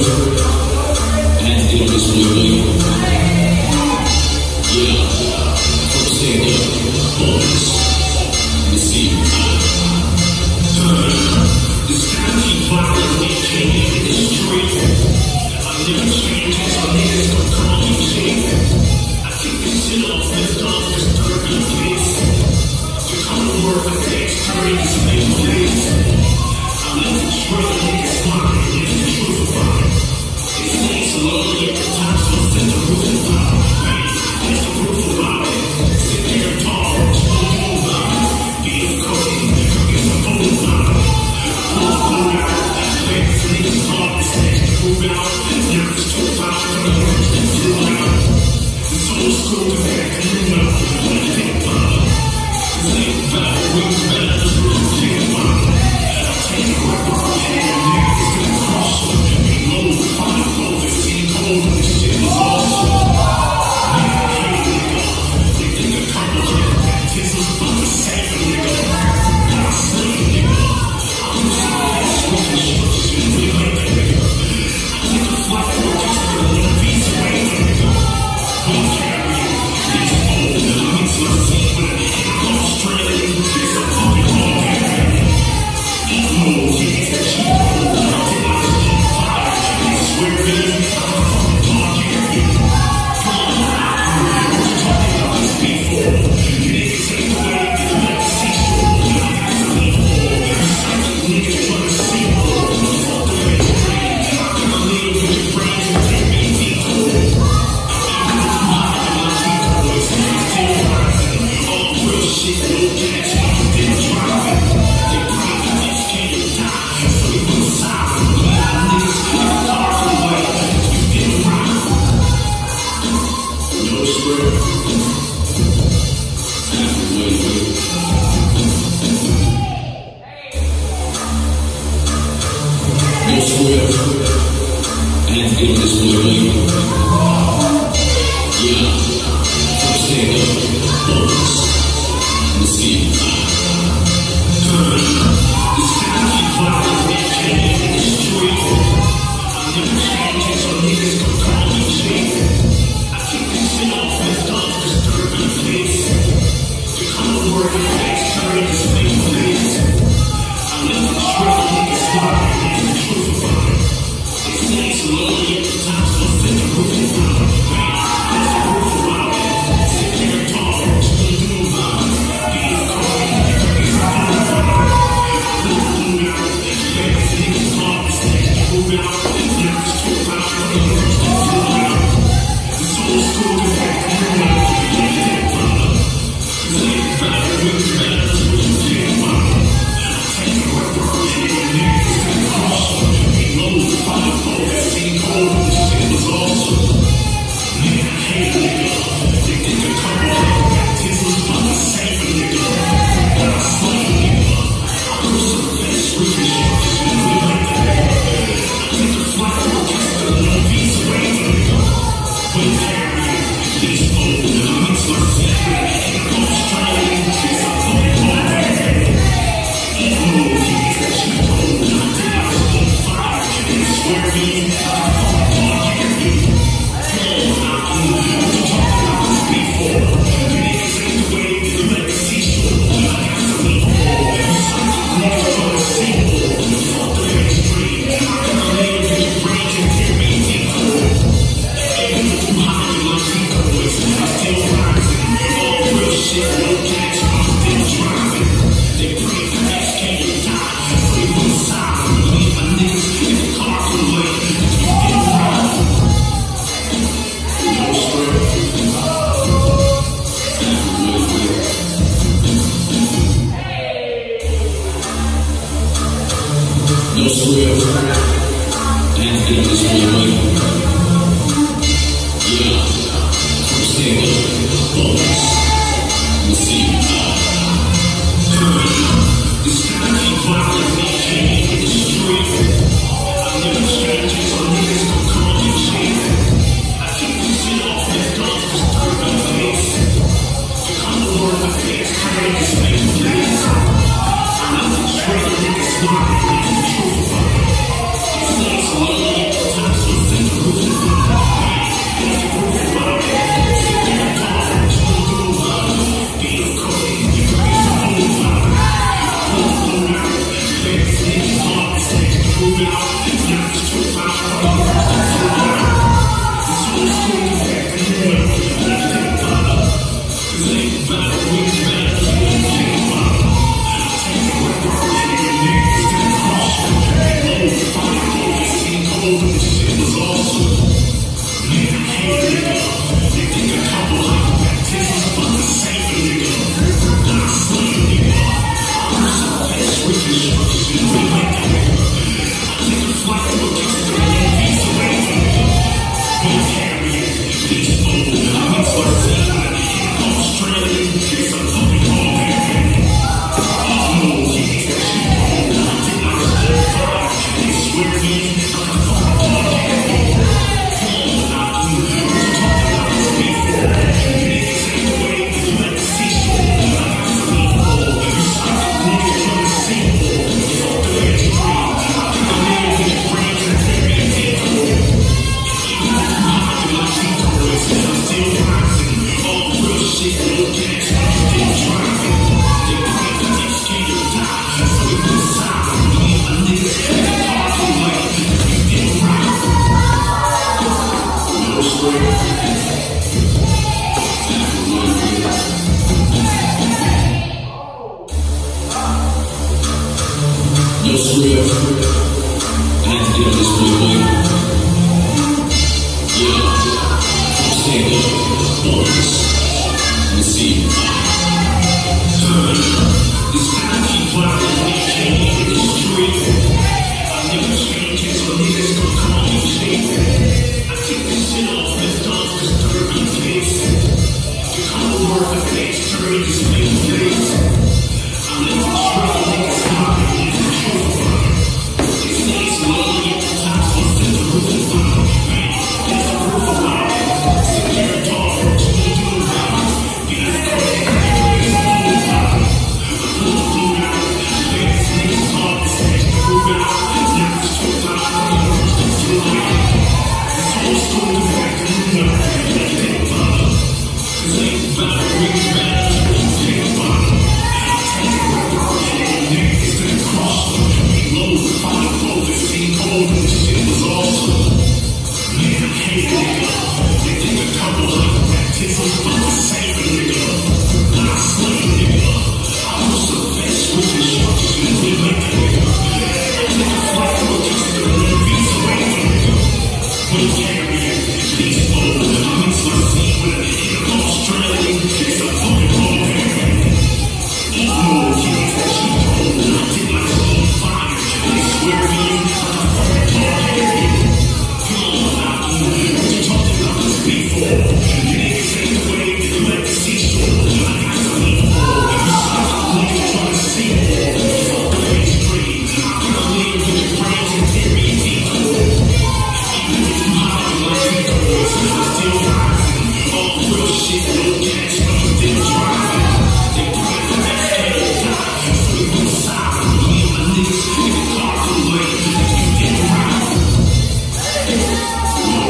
and it was moving. Yeah, from stand up, boys, receive. This kind of violently came in the street. I never changed, so niggas gon' call me chief. I keep this shit off, lift off, disturbing peace. You come to work with the extreme, slave face. I let the trail niggas fly, and the truth of mine. It stays slowly at the top, so set the roof and fire. That's the roof of mine. Sit there tall, slow move on. Be a cookie, it's a phone line. Pull out, fast niggas call this next move out. Now it's too far from the worst and too loud. It's old school, it's back to new now. When you think about it, it's ain't about it, we better just really think about it. Take a rip off your hand, niggas, it's gonna cost you. We load, find a gold, it's getting cold, and this shit is awesome. Nigga, hey, nigga, they think a couple of baptisms about the same, nigga. Not a slave, nigga. I'm just a fast with the shit, and we like that, nigga. I think a flight will just get a little piece away, nigga. Don't carry it, it's old, and it means nothing, but it ain't no Australian, it's a fucking home, nigga. Eat more, yeah, it's cheap, I did not sleep fire, I swear to you, I'm a fucking dog, yeah. Come on, what you talking about this before? You niggas ain't the way to let the seashore, you know, I got to leave for. Psychic niggas trying to see more, fuck the way it's rain. How can I live with your brains and take me detour? I'm high on my decoys, still rising. All real shit, no gas, I'm still driving. They probably just can't die, so they put silent. Niggas in the car for the way, you get around. No swear. No swear. And it is moving. Yeah, from stand up, boys, receive. This kind of violently came in the street. I never changed, so niggas gon' call me chief. I keep this shit off, lift off, disturbing peace. You come to work with the extreme, slave face. I let the trail niggas fly, and the truth of mine. It stays slowly at the top, so set the roof and fire. That's the roof of mine. Sit there tall, slow move on. Be a cookie, it's a phone line. Pull out, fast niggas call this next move out. Now it's too far from the worst and too loud. It's old school, it's back to new now. When you think about it, it's ain't about it, we better just really think about it. Take a rip off your hand, niggas, it's gonna cost you. We load, find a gold, it's getting cold, and this shit is awesome. Nigga, hey, nigga, they think a couple of baptisms about the same, nigga. Not a slave, nigga. I'm just a fast with the shit, and we like that, nigga. I think a flight will just get a little piece away, nigga. Don't carry it, it's old, and it means nothing, but it ain't no Australian, it's a fucking home, nigga. Eat more, yeah, it's cheap, old, and I did not sleep fire, and I swear to you, I'm a fucking dog, yeah. Come on, what you talking about this before? You niggas ain't the way to let the seashore, I got to leave more. Psychic niggas trying to see more, fuck the extreme. How can I live with your brains and tear me detour? Even if I'm high on my decoys, I'm still rising. All real shit, no gas, I'm still driving. They pray for this, can you die? So they put silent, leave my niggas in the car for the way, you get around. No swear. No swear. And it is moving. Yeah, from stand up, boys, receive. This kind of violently came in the street. I never changed, so niggas gon' call me chief. I keep this shit off, lift off, disturbing peace. You come to work with the extreme, slave face. I let the trail niggas fly, and the truth of mine. It stays slowly at the top, so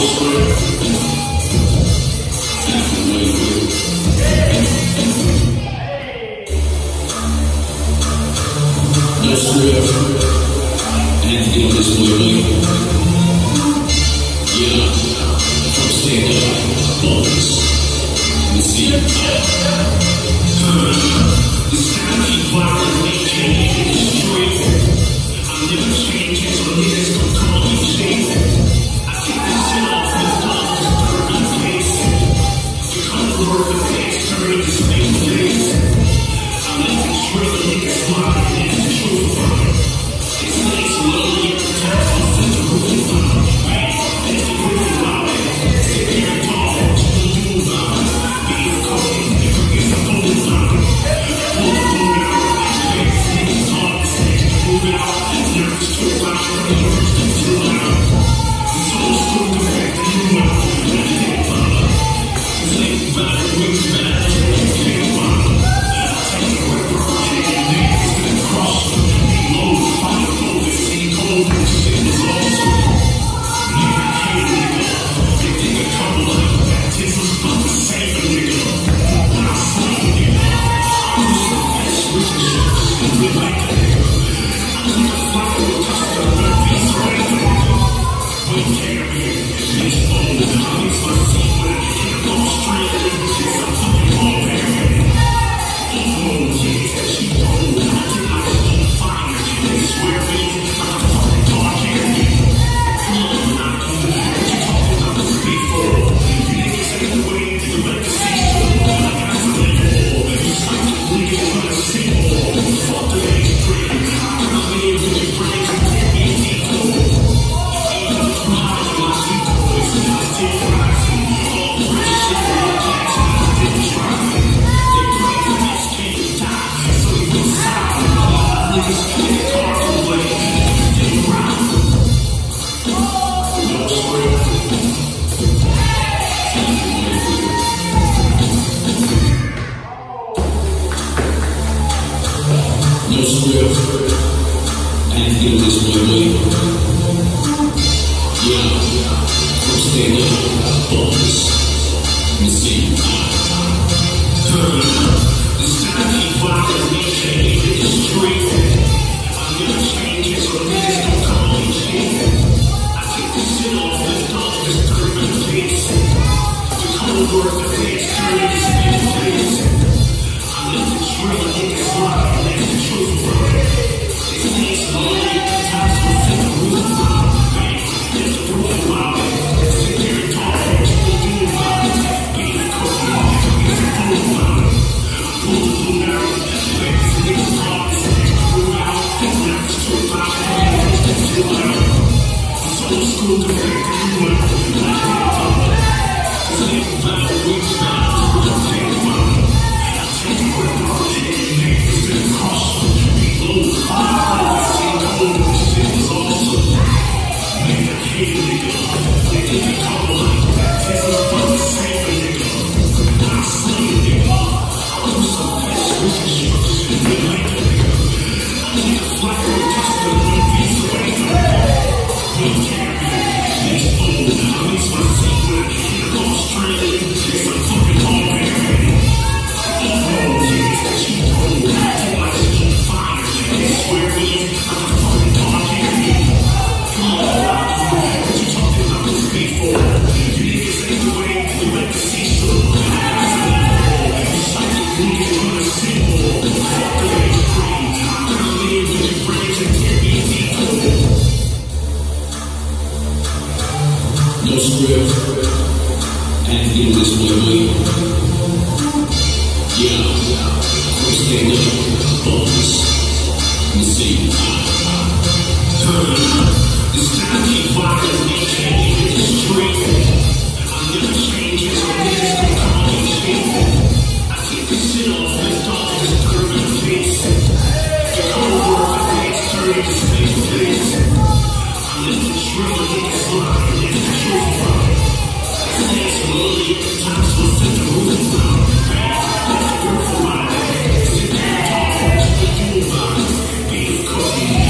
Cooking.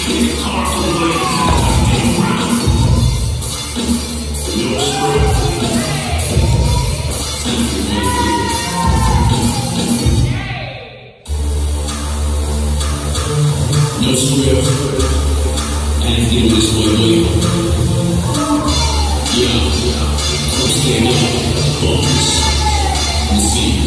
No script, and deal this way. Yeah, first thing up, bones, and see.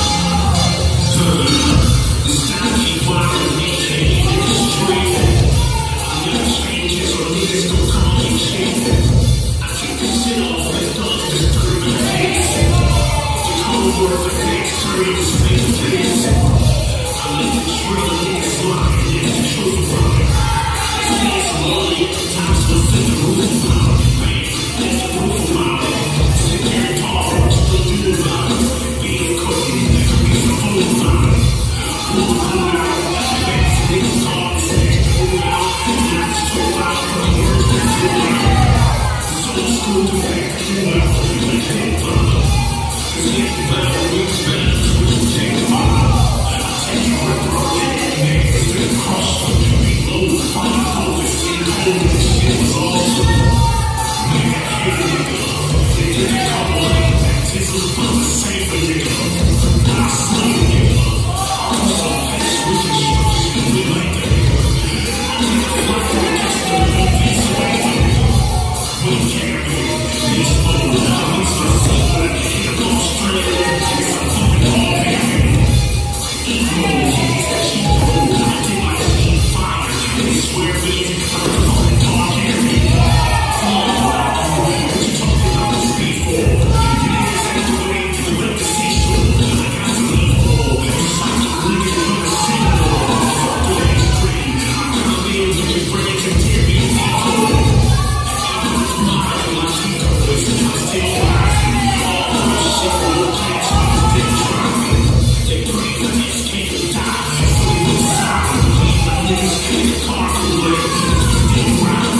This time keep wild, maintain the street. I'm never strangers or niggas don't come and shit. I take this shit off and dog this dirty face. The cold word for next turn to space face. I let the trail niggas lie, and it's the truth of it. It's lonely, times will set the roof out. That's the roof out. Sit there and talk, what you gonna do about it? Being cooking, it's a whole lot. Move out, that's niggas talk, say, move out, and I just talk out for the words that you out. It's old school to back you out, you ain't think about it. Cause if the battle wins better, what you take about it? I'll take you where the road is, man, it's been crossed, so you be low, fine, over, see, cold, this shit was awesome. Man, I hate a nigga, they did a couple of baptisms, but I'm a safer nigga. I slay a nigga. I'm so fast, we can shoot you, we like that nigga. I take a flight for a just a little piece away from nigga. We can't be, these old, at least I see what I can hit them all straight, it's a fucking all baby. Eat roll, kids, that she roll, I did my team fire, they swear me, I'm a fucking dog here, nigga. What you talking about this before? You niggas ain't doing anything but the seashore. I got to leave all. It's like the niggas from the sea. Fuck the next dream. I'm gonna live with your friends and tear me in the hole. I'm with mine, like she goes. I stay rising. All the shit will catch me. They try me. They pray for this kid to die. So they will sign. Leave my niggas in the car away. They round.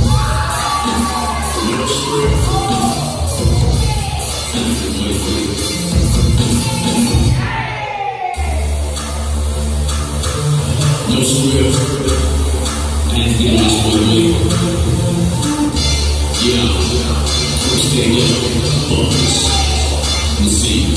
No script. No script. And deal this way. Yeah, first thing up, bones, and see.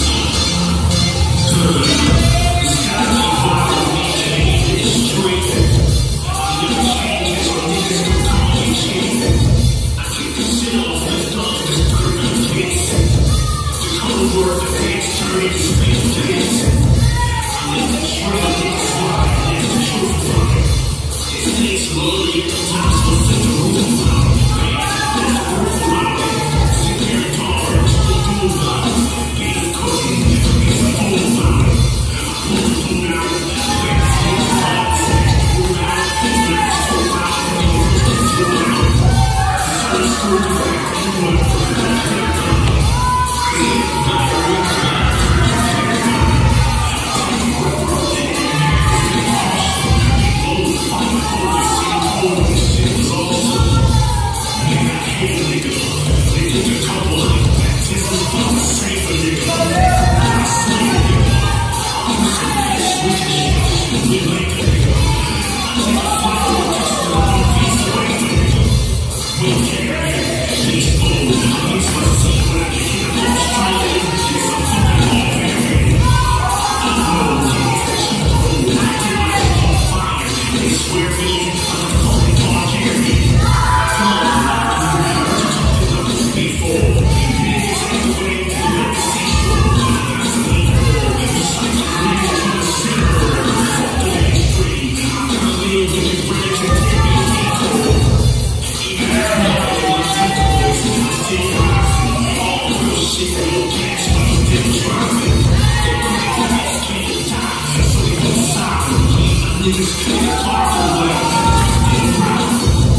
This guy keep wild, maintain the street. I'm never changes or niggas don't come and shit. I take the shit off and dog this dirty face. The cold word for next turn to space face. I let the trail niggas lie, and that's the truth of it. It stays slowly, times will set the roof out. That's the roof out. Sit there and talk, what you gonna do about it? Being cooking, it's a whole lot. Move out, that's niggas talk, say, move out, and I just talk out for the words that you out. It's old school to back you out, you ain't think about it. Cause if the battle wins better, what you take about it? I'll take you where the road is, man, it's been awesome. You be low, fine, over, see, cold, this shit was awesome. Man, I hate a nigga. They did a couple of baptisms, but I'm a safer nigga. I slay a nigga. I'm so fast, we can shoot you, we like that nigga. I take a flight for just a little piece away from nigga. We can't be, these old, at least I see what I can hit them all straight. It's a fucking all baby. I know kids that she roll, I did my shit on fire. They swear me, I'm a fucking dog here, nigga. Come on, what you talking about this before? You niggas ain't doing anything but the seashore. I got to leave all. It's like the niggas from the sea. Fuck the next dream. I'm gonna live with your friends and tear me in the hole. Even if I'm not in my teeth, boys, I stay rising. All real shit will catch me. They try me. They pray for this kid to die. So they go silent. Leave my niggas in the car away. They round.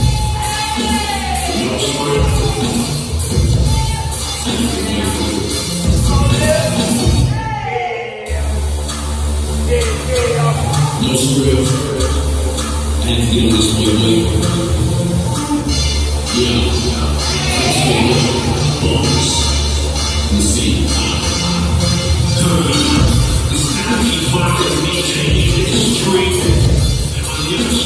No script. No script. And deal this way. Yeah, first thing up, bones, and see. This guy keep wild, maintain the street. I'm never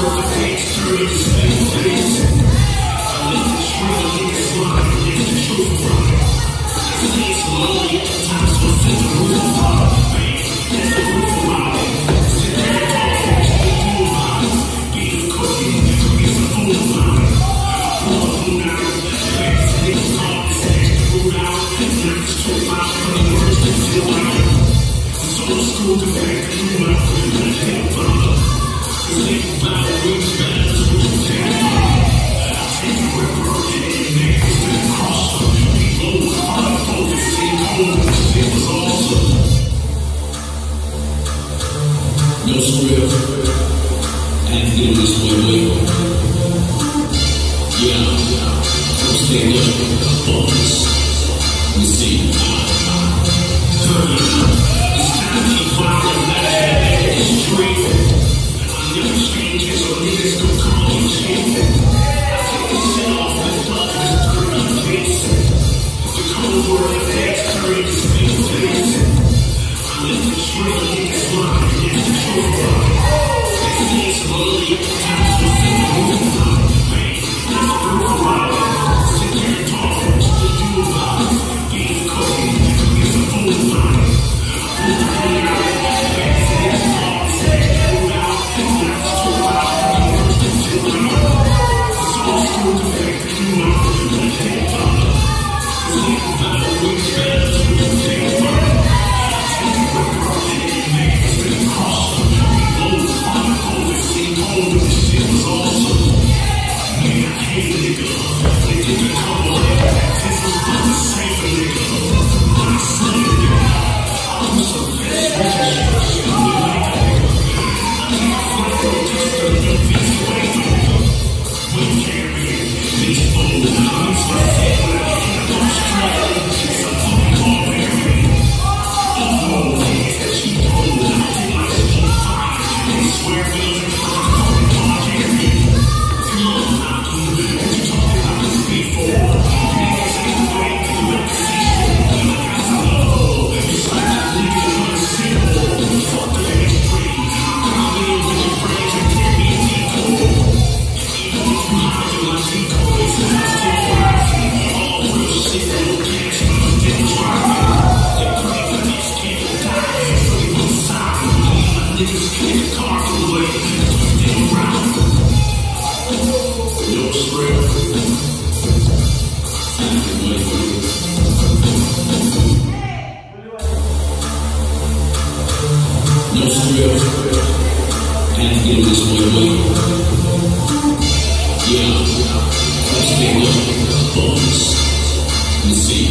No script, and feel this way. Yeah, from stand up, bonus. We see. It's time to keep violent, it's straight. I never change it, so niggas gon' call me chief. I take this shit off the fuck this dirty face. The cold word of X, turn this face. I let the trail niggas lie, it's the truth. They say it's lonely, times to sit the roof on. Man, that's the roof on. Sit there and talk, what you do about it. Beef cooking, it's a food line. Pull the head out, back to this talk, say it out, that's too loud, the worst is too loud. It's all school to make the new out, let it take time. It's like a battle, we're better, so we can take fun. Take it with our head, man, it's been awesome. This shit was awesome. Man, I hate a nigga. They did the couple of this was about to save a nigga. But I slay a nigga. I was so pissed with this shit. I don't like a nigga. I can't fight for just a little piece away from me. When carrying these old guns, my head when I hit them straight. It's a fucking barbarian. Oh, things that she told. I think my shit fire. They swear me. No script, and feel this way. Yeah, let's stand up, bonus. We see.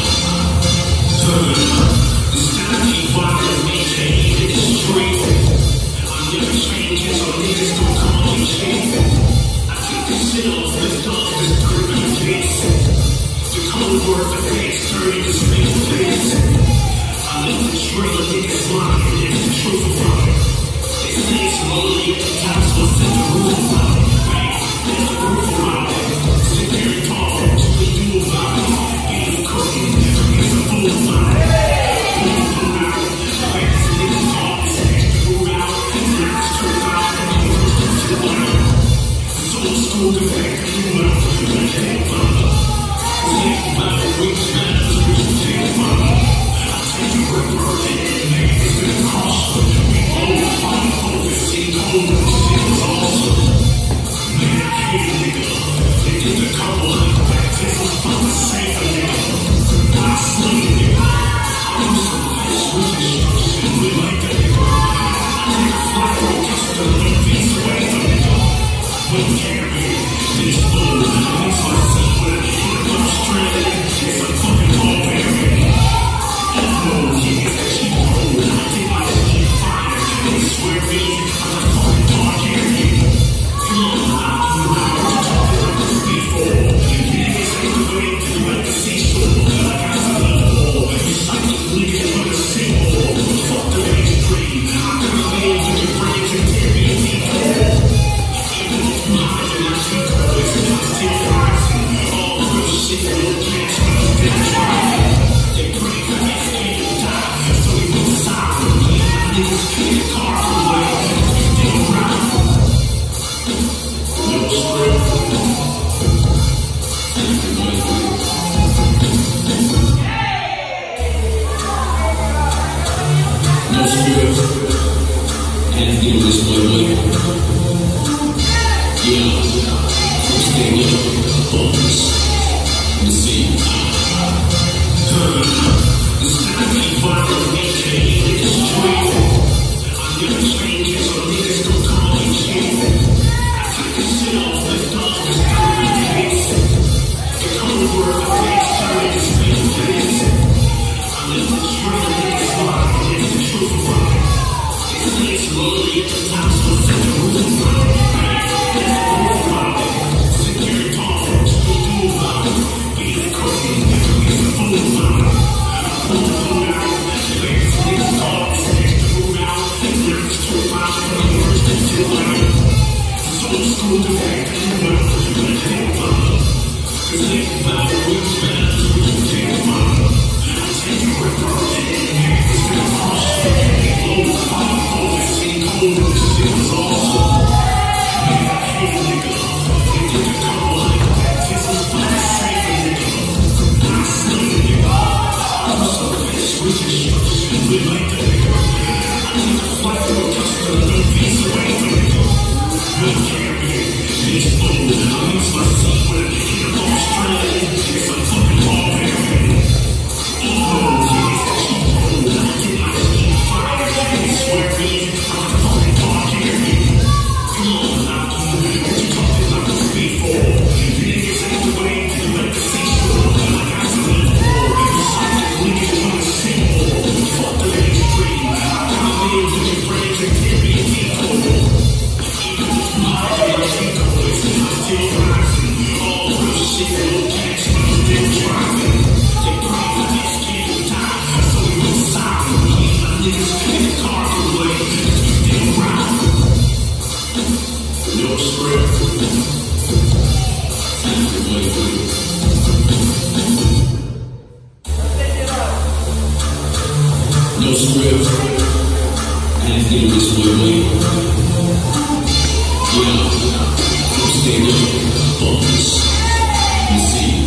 It's time to keep violent, maintain it, it's straight. I never change it, so niggas gon' call me chief. I take this shit off, lift off this dirty face. The cold word for X, turn this face. I let the trail niggas lie, it's the truth of it. They say it's lonely, times will set the roof on it. Man, that's the roof around it. Sit there and talk, what you do about it. Beef cooking, it's a food line. Pull the food out, back to this talk, say the food out, that's too loud, the worst is too loud. It's old school to back the food out, let it take fun. It's like a battle, which matters, we should take fun. Take it with our head, man, it's been awesome. We all fight for this scene, hold it, shit was awesome. Man, I hate a nigga. They did the couple of this was about to save a nigga. I slay a nigga. I was so pissed with this shit, we like a nigga. I take a flight road just to little piece away from nigga. When carrying this old, I makes myself when I hit them straight. It's a fucking barbarian. Oh, yeah, she No script. Had to deal with this boy. Yeah. First thing up, focus. Let me see. This is not the violent nature in the street. I'm never changing, so niggas don't call me shit. I take this shit off the dog, it's not my face. The cold word of face, turn it to space face. I'm just a trail, niggas lie, it's the truth of mine. It's late slowly at the top, so set the roof of mine. That's the roof of mine. Secure tall, still do about it. Be the cookie, be the fool of mine. Pull the moon out, legs, niggas call it, snakes to move out. Lyrics to a mile, from the words that feel like. It's old school to act, you know, you gotta take love. Cause it ain't about the week's bad, it's what you take mine. I take you with birthday, it's been all shit. Low, fire, focus, ain't cold, cause it was awesome. Man, I hate a nigga, they think a couple of niggas. It's a fucking safe nigga, not a slave nigga. I'm so pissed with your shit, and we like the nigga. I need to fight for a customer, no piece away from nigga. No carrying, it's old, I lose my seat when I hit a ball straight. It's a fucking ball carrying. Oh, jeez, cheap old, I get my feet fired. They swear me, I'm a fucking ball carrying. Come on, I'm doing what you talking about this before. Niggas ain't the way to let the seashore. I got some need for. Niggas wanna see more. Fuck the mainstream. I'm in to your friends and give me a decoy. Even if you hide my decoys, I'm still rising. All real shit, little catch me, still driving. They pray for this kid to die, so we won't stop. Leave my niggas in the car away, we still riding. No script. No script. I had to deal with this boy. Yeah. First thing up, focus. Let me see.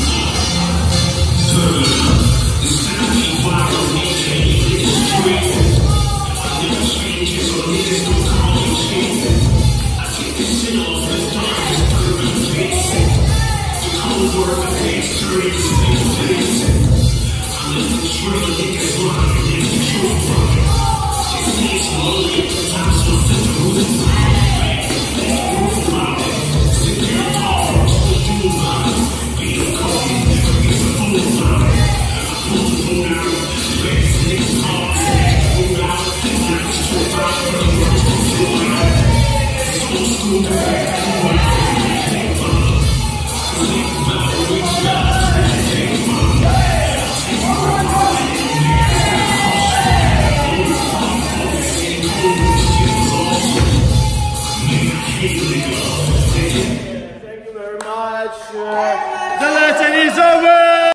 This is not the violent nature in the street. I'm never changing, so niggas don't call me shit. I take this shit off the dog, it's turn my face. The cold word of face, turn it to space face. I'm just a trail, niggas lie, it's the truth of mine. It's late slowly at the top, so set the roof of mine. That's the roof of mine. Sit there and talk, still do mine. Be the cookie, be the fool of mine. Pull the moon out, legs, niggas call it, snakes to move out. Lyrics to a mile, from the words that feel like. It's old school to